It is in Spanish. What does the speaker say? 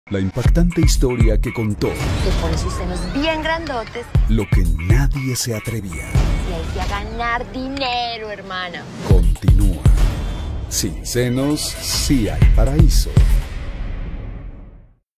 La impactante historia que contó Te pone sus senos bien grandotes lo que nadie se atrevía. y hay que ganar dinero, hermana. Continúa. Sin senos, sí hay paraíso.